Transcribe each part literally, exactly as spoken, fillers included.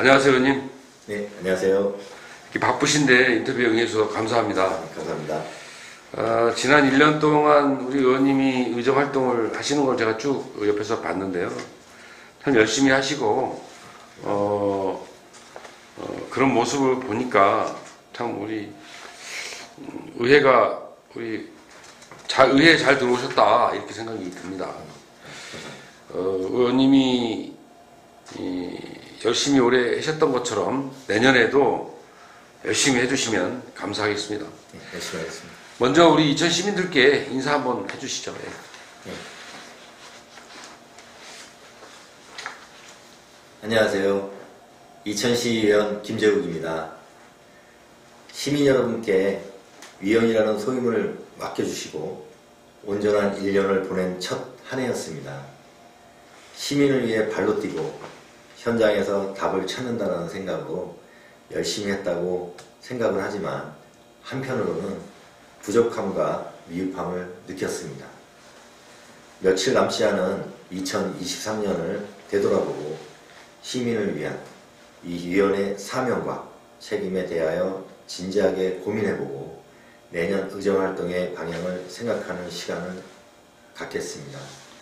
안녕하세요, 의원님. 네, 안녕하세요. 이렇게 바쁘신데 인터뷰 응해주셔서 감사합니다. 네, 감사합니다. 어, 지난 일 년 동안 우리 의원님이 의정 활동을 하시는 걸 제가 쭉 옆에서 봤는데요. 참 열심히 하시고, 어, 어, 그런 모습을 보니까 참 우리 음, 의회가 우리 잘, 의회에 잘 들어오셨다 이렇게 생각이 듭니다. 어, 의원님이 이, 열심히 오래 하셨던 것처럼 내년에도 열심히 해주시면 감사하겠습니다. 네, 열심히 하겠습니다. 먼저 우리 이천 시민들께 인사 한번 해주시죠. 네. 네. 안녕하세요. 이천시의원 김재욱입니다. 시민 여러분께 위원이라는 소임을 맡겨주시고 온전한 일 년을 보낸 첫 한 해였습니다. 시민을 위해 발로 뛰고 현장에서 답을 찾는다는 생각으로 열심히 했다고 생각은 하지만 한편으로는 부족함과 미흡함을 느꼈습니다. 며칠 남지 않은 이천이십삼 년을 되돌아보고 시민을 위한 이 위원회 사명과 책임에 대하여 진지하게 고민해보고 내년 의정활동의 방향을 생각하는 시간을 갖겠습니다.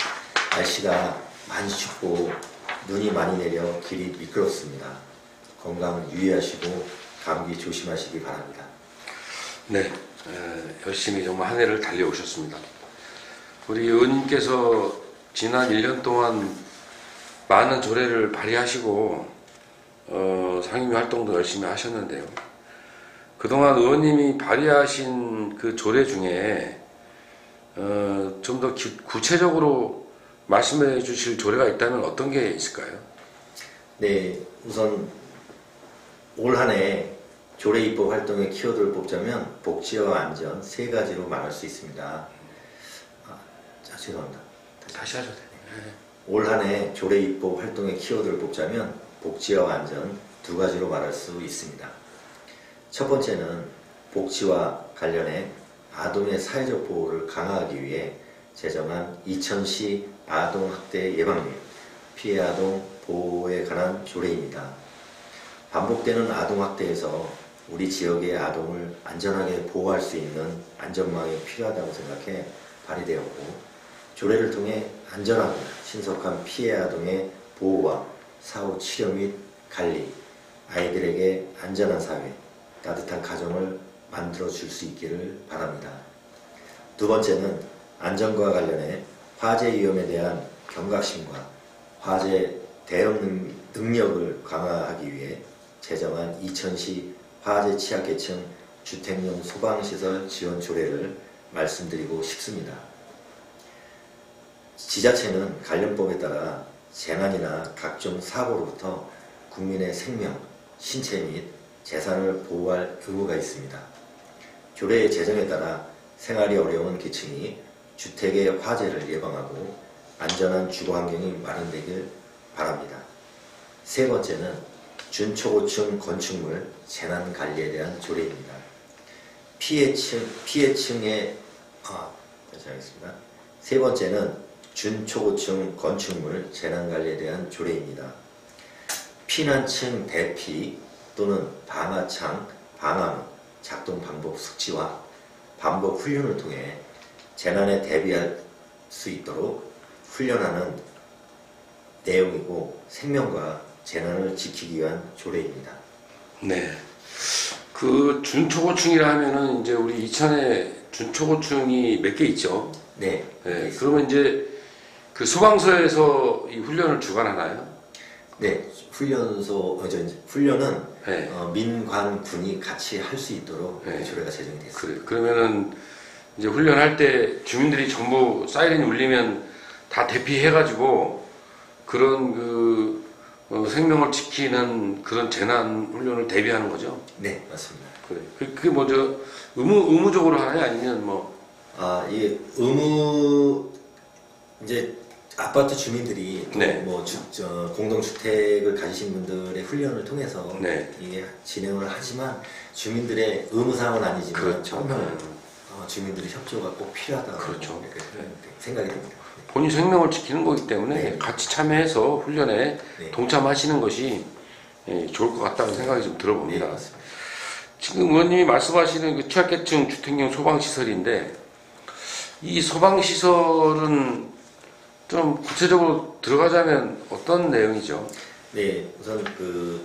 날씨가 많이 춥고 눈이 많이 내려 길이 미끄럽습니다. 건강 유의하시고 감기 조심하시기 바랍니다. 네, 에, 열심히 정말 한 해를 달려오셨습니다. 우리 의원님께서 지난 일 년 동안 많은 조례를 발의하시고 어, 상임위 활동도 열심히 하셨는데요. 그동안 의원님이 발의하신 그 조례 중에 어, 좀 더 구체적으로 말씀해 주실 조례가 있다면 어떤 게 있을까요? 네, 우선 올 한 해 조례 입법 활동의 키워드를 뽑자면 복지와 안전 세 가지로 말할 수 있습니다. 아, 자, 죄송합니다. 다시 하셔도 돼요. 네. 올 한 해 조례 입법 활동의 키워드를 뽑자면 복지와 안전 두 가지로 말할 수 있습니다. 첫 번째는 복지와 관련해 아동의 사회적 보호를 강화하기 위해 제정한 이천시 아동학대 예방 및 피해 아동 보호에 관한 조례입니다. 반복되는 아동학대에서 우리 지역의 아동을 안전하게 보호할 수 있는 안전망이 필요하다고 생각해 발의되었고 조례를 통해 안전하고 신속한 피해 아동의 보호와 사후 치료 및 관리, 아이들에게 안전한 사회, 따뜻한 가정을 만들어줄 수 있기를 바랍니다. 두 번째는 안전과 관련해 화재 위험에 대한 경각심과 화재 대응 능력을 강화하기 위해 제정한 이천시 화재 취약계층 주택용 소방시설 지원 조례를 말씀드리고 싶습니다. 지자체는 관련법에 따라 재난이나 각종 사고로부터 국민의 생명, 신체 및 재산을 보호할 의무가 있습니다. 조례의 제정에 따라 생활이 어려운 계층이 주택의 화재를 예방하고 안전한 주거 환경이 마련되길 바랍니다. 세 번째는 준초고층 건축물 재난 관리에 대한 조례입니다. 피해층, 피해층의, 아, 다시 하겠습니다. 세 번째는 준초고층 건축물 재난 관리에 대한 조례입니다. 피난층 대피 또는 방화창, 방화문 작동 방법 숙지와 반복 훈련을 통해 재난에 대비할 수 있도록 훈련하는 내용이고 생명과 재난을 지키기 위한 조례입니다. 네. 그 준초고층이라 하면은 이제 우리 이천에 준초고층이 몇 개 있죠? 네. 네. 그러면 이제 그 소방서에서 이 훈련을 주관하나요? 네. 훈련소, 어, 저, 훈련은 네. 어, 민관, 군이 같이 할 수 있도록 네. 조례가 제정이 됐습니다. 그래. 그러면은 이제 훈련할 때 주민들이 전부 사이렌이 울리면 다 대피해가지고 그런 그 어, 생명을 지키는 그런 재난 훈련을 대비하는 거죠? 네, 맞습니다. 그래. 그, 그게 뭐죠? 의무, 의무적으로 하나요? 아니면 뭐? 아, 이 의무, 이제 아파트 주민들이 네. 뭐 주, 저, 공동주택을 가지신 분들의 훈련을 통해서 네. 이게 진행을 하지만 주민들의 의무사항은 아니지만 그렇죠. 정말 어, 주민들의 협조가 꼭 필요하다고 그렇죠. 네. 생각이 듭니다. 본인 생명을 지키는 거기 때문에 네. 같이 참여해서 훈련에 네. 동참하시는 것이 예, 좋을 것 같다는 생각이 좀 들어봅니다. 네, 맞습니다. 지금 의원님이 말씀하시는 그 취약계층 주택용 소방시설인데 이 소방시설은 좀 구체적으로 들어가자면 어떤 내용이죠? 네, 우선 그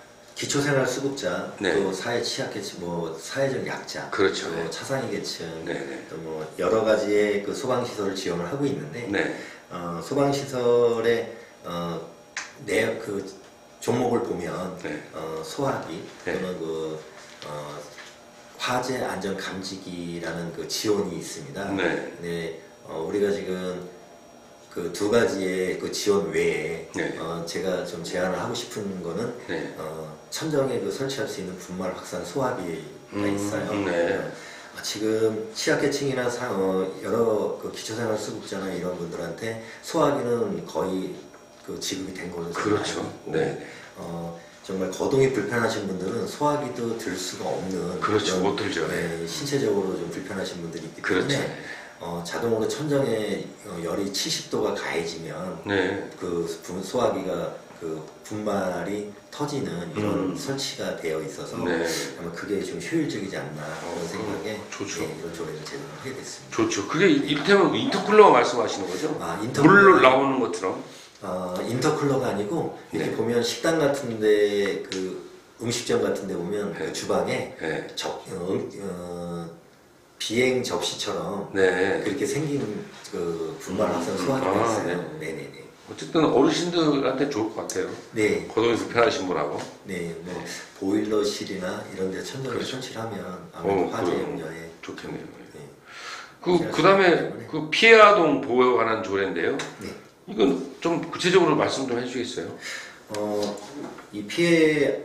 기초생활수급자, 네. 또 사회 취약계층, 뭐 사회적 약자, 그렇죠. 또 네. 차상위계층, 네. 또 뭐 여러 가지의 그 소방시설을 지원을 하고 있는데, 네. 어, 소방시설의 어, 내 그 종목을 보면 네. 어, 소화기 네. 또는 그 어, 화재 안전 감지기라는 그 지원이 있습니다. 네. 네, 어, 우리가 지금 그 두 가지의 그 지원 외에 네. 어, 제가 좀 제안을 하고 싶은 거는 네. 어, 천정에 그 설치할 수 있는 분말 확산 소화기가 음, 있어요. 네. 어, 지금 취약계층이나 사, 어, 여러 그 기초생활수급자나 이런 분들한테 소화기는 거의 그 지급이 된 걸로 저는 그렇죠. 알고 있고, 네. 어, 정말 거동이 불편하신 분들은 소화기도 들 수가 없는 그렇죠. 그런, 못 들죠. 네, 신체적으로 좀 불편하신 분들이 있기 때문에 그렇죠. 어, 자동으로 천정에 어, 열이 칠십 도가 가해지면 네. 그 분- 소화기가 그 분말이 터지는 이런 음. 설치가 되어 있어서 네. 아마 그게 좀 효율적이지 않나 어, 그런 생각에 좋죠. 네, 이런 조례를 제정을 하게 됐습니다. 좋죠. 그게 이를테면 인터쿨러 말씀하시는 거죠? 아, 물 인터쿨러. 나오는 것처럼. 어, 인터쿨러가 아니고 이렇게 네. 보면 식당 같은데 그 음식점 같은데 보면 네. 그 주방에 네. 접, 어, 음, 어, 비행 접시처럼 네. 그렇게 생긴 그 분말 확산 소화기가 아, 있어요. 네, 네, 네. 어쨌든 어르신들한테 좋을 것 같아요. 네, 거동이 불편하신 분하고. 네, 뭐 네. 보일러실이나 이런 데 천정에 그렇죠. 설치를 하면 아무래도 어, 화재 그럼 염려에 좋겠네요. 네. 그, 그 다음에 그 피해 아동 보호에 관한 조례인데요. 네. 이건 좀 구체적으로 말씀 좀 해주시겠어요? 어, 이 피해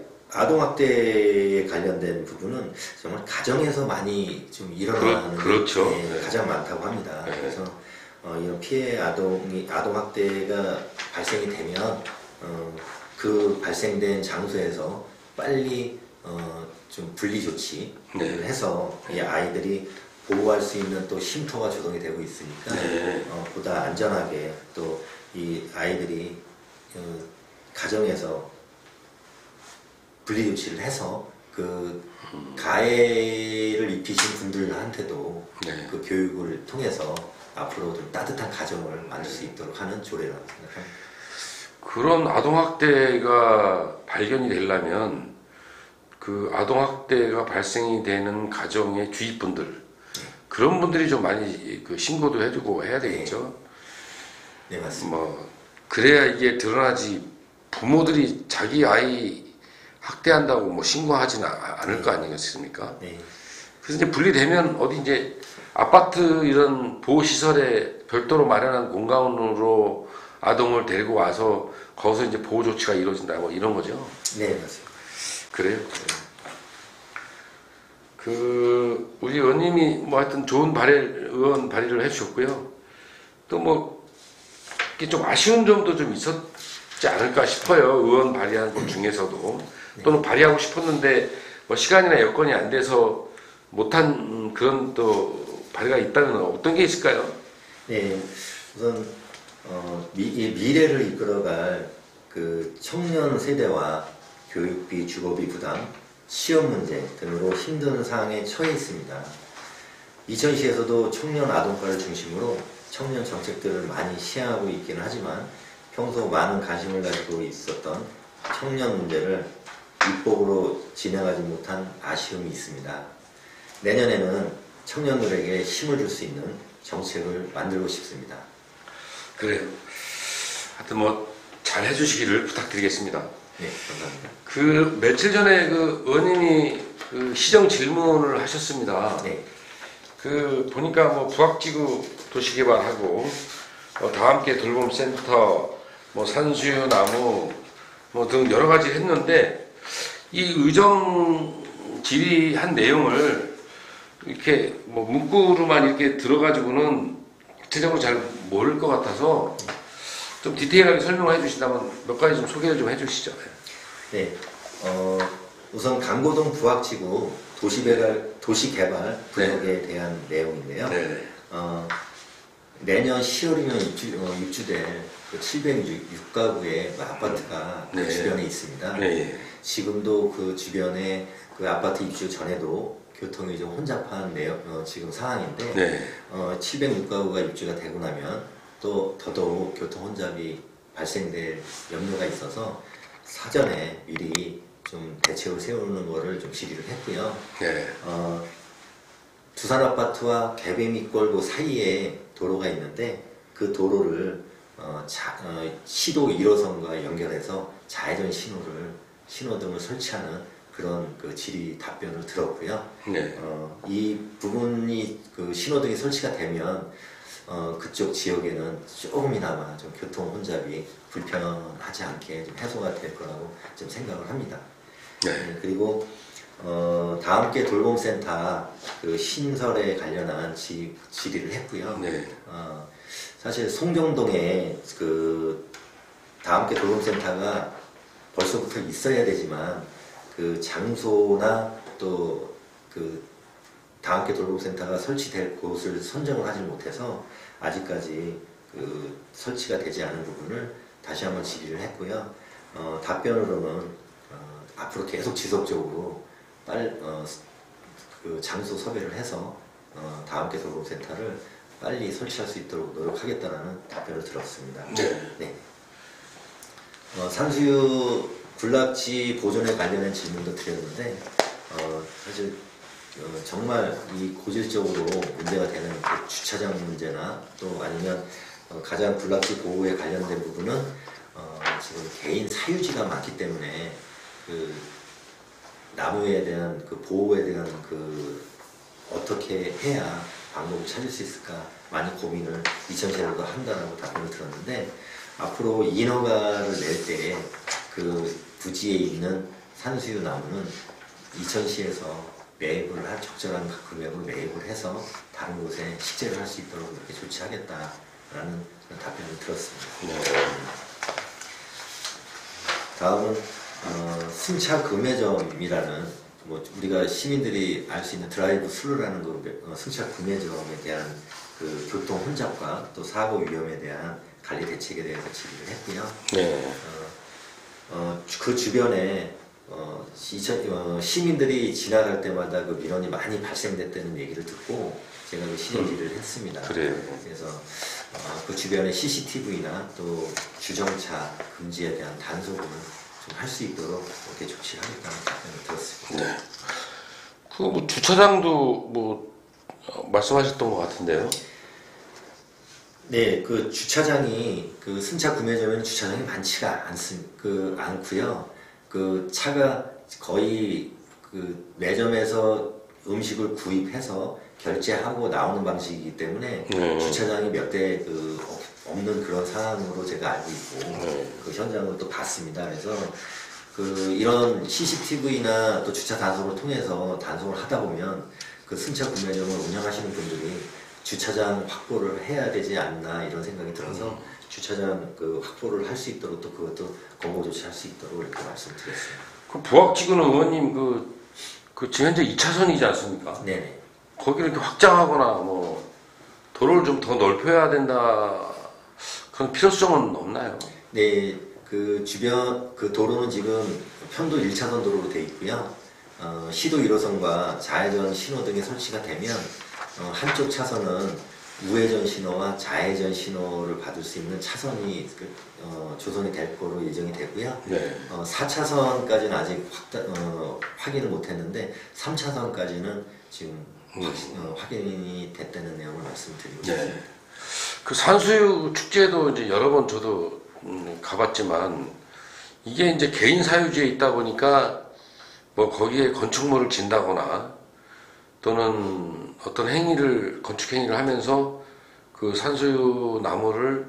아동학대에 관련된 부분은 정말 가정에서 많이 좀 일어나는 그렇- 그렇죠. 게 네. 가장 많다고 합니다. 네. 그래서 어, 이런 피해 아동이 아동학대가 발생이 되면 어, 그 발생된 장소에서 빨리 어, 좀 분리 조치를 네. 해서 이 아이들이 보호할 수 있는 또 쉼터가 조성이 되고 있으니까 네. 어, 보다 안전하게 또 이 아이들이 어, 가정에서 분리 조치를 해서 그 가해를 입히신 분들한테도 네. 그 교육을 통해서 앞으로 좀 따뜻한 가정을 만들 수 있도록 하는 조례라고 생각합니다. 그런 아동학대가 발견이 되려면 그 아동학대가 발생이 되는 가정의 주위분들 그런 분들이 좀 많이 그 신고도 해주고 해야 되겠죠. 네, 맞습니다. 뭐 그래야 이게 드러나지 부모들이 자기 아이 학대한다고 뭐 신고하지는 아- 않을 거 아니겠습니까? 네, 그래서 이제 분리되면 어디 이제 아파트 이런 보호시설에 별도로 마련한 공간으로 아동을 데리고 와서 거기서 이제 보호 조치가 이루어진다고 이런 거죠. 네, 맞습니다. 그래요? 그 우리 의원님이 뭐 하여튼 좋은 발의 의원 발의를 해주셨고요. 또 뭐 이게 좀 아쉬운 점도 좀 있었지 않을까 싶어요. 의원 발의한 것 중에서도 또는 발의하고 싶었는데 뭐 시간이나 여건이 안 돼서 못한 그런 또 발의가 있다면 어떤 게 있을까요? 네, 우선 어, 미, 이 미래를 이끌어갈 그 청년 세대와 교육비, 주거비 부담, 시험 문제 등으로 힘든 상황에 처해 있습니다. 이천시에서도 청년 아동과를 중심으로 청년 정책들을 많이 시행하고 있기는 하지만 평소 많은 관심을 가지고 있었던 청년 문제를 입법으로 진행하지 못한 아쉬움이 있습니다. 내년에는 청년들에게 힘을 줄 수 있는 정책을 만들고 싶습니다. 그래요. 하여튼 뭐 잘 해주시기를 부탁드리겠습니다. 네, 감사합니다. 그 며칠 전에 그 의원님이 그 시정 질문을 하셨습니다. 네, 그 보니까 뭐 부학지구 도시개발하고 뭐 다함께 돌봄센터, 뭐 산수유 나무 뭐 등 여러 가지 했는데 이 의정 질의한 내용을 이렇게 뭐 문구로만 이렇게 들어가지고는 구체적으로 잘 모를 것 같아서 좀 디테일하게 설명을 해주신다면 몇 가지 좀 소개를 좀 해주시죠. 네. 어, 우선 강고동 부학지구 도시개발, 도시개발 구역에 대한 내용인데요. 네. 어, 내년 시월이면 입주, 어, 입주될 그 칠백육 가구의 그 아파트가 네. 그 주변에 있습니다. 네. 지금도 그 주변에 그 아파트 입주 전에도 교통이 좀 혼잡한 내용, 어, 지금 상황인데 네. 어, 칠백육 가구가 입주가 되고 나면 또 더더욱 교통 혼잡이 발생될 염려가 있어서 사전에 미리 좀 대책을 세우는 거를 좀 질의를 했고요. 네. 어, 두산 아파트와 개배밑골 그 사이에 도로가 있는데 그 도로를 어, 자, 어, 시도 일 호선과 연결해서 좌회전 신호를 신호등을 설치하는 그런 그 질의 답변을 들었고요. 네. 어, 이 부분이 그 신호등이 설치가 되면 어, 그쪽 지역에는 조금이나마 좀 교통 혼잡이 불편하지 않게 좀 해소가 될 거라고 좀 생각을 합니다. 네. 네, 그리고 어, 다함께 돌봄센터 그 신설에 관련한 지, 질의를 했고요. 네. 어, 사실 송정동에 그 다함께 돌봄센터가 벌써부터 있어야 되지만 그 장소나 또 그 다함께 돌봄센터가 설치될 곳을 선정을 하지 못해서 아직까지 그 설치가 되지 않은 부분을 다시 한번 질의를 했고요. 어, 답변으로는 어, 앞으로 계속 지속적으로 빨, 어, 그 장소 섭외를 해서 어, 다함께 돌봄센터를 빨리 설치할 수 있도록 노력하겠다는 답변을 들었습니다. 네. 네. 어, 산수유 군락지 보존에 관련된 질문도 드렸는데 어, 사실 어, 정말 이 고질적으로 문제가 되는 그 주차장 문제나 또 아니면 어, 가장 군락지 보호에 관련된 부분은 어, 지금 개인 사유지가 많기 때문에 그 나무에 대한 그 보호에 대한 그 어떻게 해야 방법을 찾을 수 있을까 많이 고민을 이천시에도 한다라고 답변을 들었는데 앞으로 인허가를 낼 때 그 부지에 있는 산수유 나무는 이천시에서 매입을 할 적절한 금액을 매입을 해서 다른 곳에 식재를 할 수 있도록 이렇게 조치하겠다라는 답변을 들었습니다. 네. 다음은 어, 승차 구매점이라는 뭐 우리가 시민들이 알 수 있는 드라이브 스루라는 그 어, 승차 구매점에 대한 그 교통 혼잡과 또 사고 위험에 대한 관리 대책에 대해서 질의를 했고요. 네. 어, 어, 그 주변에 어, 이천, 어, 시민들이 지나갈 때마다 그 민원이 많이 발생됐다는 얘기를 듣고 제가 그 시정 질의를 했습니다. 그래요. 그래서 어, 그 주변에 씨씨티비나 또 주정차 금지에 대한 단속을 좀 할 수 있도록 이렇게 조치를 하겠다는 답변을 들었습니다. 네. 그 뭐 주차장도 뭐 어, 말씀하셨던 것 같은데요. 네, 그 주차장이 그 승차 구매점에는 주차장이 많지가 않습, 그 않고요. 그 차가 거의 그 매점에서 음식을 구입해서 결제하고 나오는 방식이기 때문에 네. 주차장이 몇 대 그 없는 그런 상황으로 제가 알고 있고 네. 그 현장을 또 봤습니다. 그래서 그 이런 씨씨티비나 또 주차 단속을 통해서 단속을 하다 보면 그 승차 구매점을 운영하시는 분들이 주차장 확보를 해야 되지 않나 이런 생각이 들어서 음. 주차장 그 확보를 할 수 있도록 또 그것도 권고 조치할 수 있도록 이렇게 말씀드렸습니다. 그 부학지구는 의원님 그, 그 지금 현재 이 차선이지 않습니까? 네네. 거기를 이렇게 확장하거나 뭐 도로를 좀 더 넓혀야 된다 그런 필요성은 없나요? 네, 그 주변 그 도로는 지금 편도 일 차선 도로로 되어 있고요. 어, 시도 일 호선과 좌회전 신호등이 설치가 되면 어, 한쪽 차선은 우회전 신호와 좌회전 신호를 받을 수 있는 차선이 그, 어, 조성이 될 거로 예정이 되고요. 네. 어, 사 차선까지는 아직 확, 어, 확인을 못했는데 삼 차선까지는 지금 음. 확, 어, 확인이 됐다는 내용을 말씀드리고 네. 싶습니다. 그 산수유 축제도 이제 여러 번 저도 음, 가봤지만 이게 이제 개인 사유지에 있다 보니까 뭐 거기에 건축물을 진다거나 또는 어떤 행위를 건축 행위를 하면서 그 산수유 나무를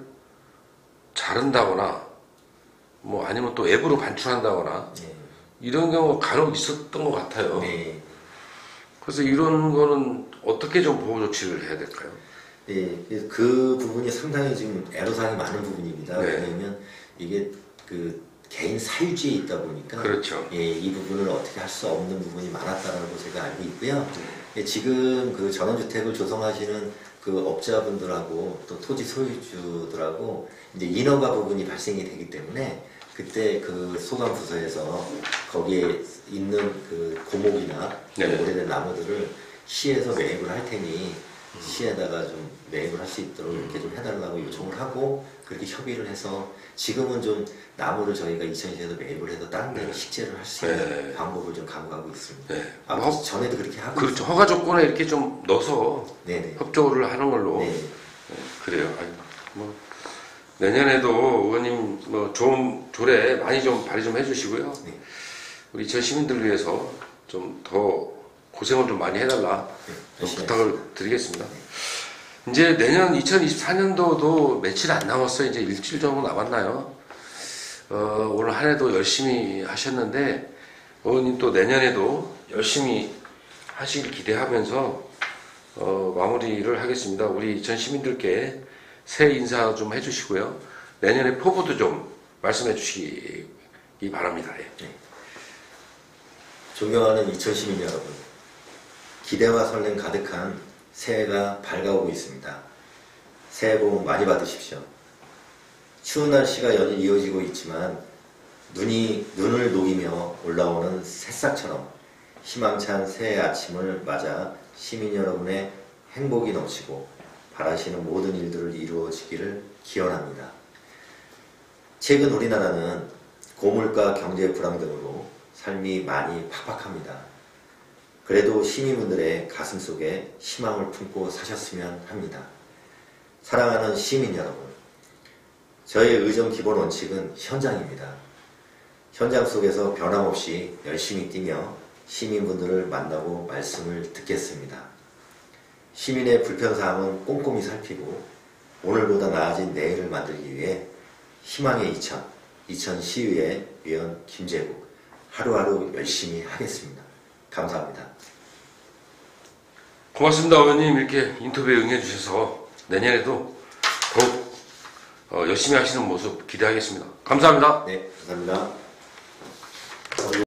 자른다거나 뭐 아니면 또 외부로 반출한다거나 네. 이런 경우가 간혹 있었던 것 같아요. 네. 그래서 이런 거는 어떻게 좀 보호 조치를 해야 될까요? 네, 그래서 그 부분이 상당히 지금 애로사항이 많은 부분입니다. 네. 왜냐하면 이게 그 개인 사유지에 있다 보니까 그렇죠. 예, 이 부분을 어떻게 할 수 없는 부분이 많았다라고 제가 알고 있고요. 예, 지금 그 전원주택을 조성하시는 그 업자분들하고 또 토지 소유주들하고 이제 인허가 부분이 발생이 되기 때문에 그때 그 소관부서에서 거기에 있는 그 고목이나 네. 오래된 나무들을 시에서 매입을 할 테니 시에다가 좀 매입을 할 수 있도록 이렇게 좀 해달라고 요청을 하고 그렇게 협의를 해서 지금은 좀 나무를 저희가 이천시에서 매입을 해서 다른 데로 네. 식재를 할 수 있는 네. 방법을 좀 강구하고 있습니다. 네. 아, 뭐, 전에도 그렇게 하고 그렇죠. 허가 조건에 이렇게 좀 넣어서 네네. 협조를 하는 걸로. 네. 네, 그래요. 아니, 뭐 내년에도 의원님 뭐 좋은 조례 많이 좀 발의 좀 해주시고요. 네. 우리 전 시민들을 위해서 좀 더 고생을 좀 많이 해달라 네. 좀 열심히 부탁을 드리겠습니다. 이제 내년 이천이십사 년도도 며칠 안 남았어요. 이제 일주일 정도 남았나요? 어, 오늘 한 해도 열심히 하셨는데 의원님 또 내년에도 열심히 하시길 기대하면서 어, 마무리를 하겠습니다. 우리 이천 시민들께 새해 인사 좀 해주시고요. 내년에 포부도 좀 말씀해 주시기 바랍니다. 예. 네. 존경하는 이천 시민 여러분, 기대와 설렘 가득한 새해가 밝아오고 있습니다. 새해 복 많이 받으십시오. 추운 날씨가 연일 이어지고 있지만 눈이 눈을 녹이며 올라오는 새싹처럼 희망찬 새해 아침을 맞아 시민 여러분의 행복이 넘치고 바라시는 모든 일들을 이루어지기를 기원합니다. 최근 우리나라는 고물가 경제 불황 등으로 삶이 많이 팍팍합니다. 그래도 시민분들의 가슴속에 희망을 품고 사셨으면 합니다. 사랑하는 시민 여러분, 저의 의정 기본 원칙은 현장입니다. 현장 속에서 변함없이 열심히 뛰며 시민분들을 만나고 말씀을 듣겠습니다. 시민의 불편사항은 꼼꼼히 살피고 오늘보다 나아진 내일을 만들기 위해 희망의 이천, 이천시의회 위원 김재국 하루하루 열심히 하겠습니다. 감사합니다. 고맙습니다, 의원님. 이렇게 인터뷰에 응해주셔서 내년에도 더욱 어, 열심히 하시는 모습 기대하겠습니다. 감사합니다. 네, 감사합니다.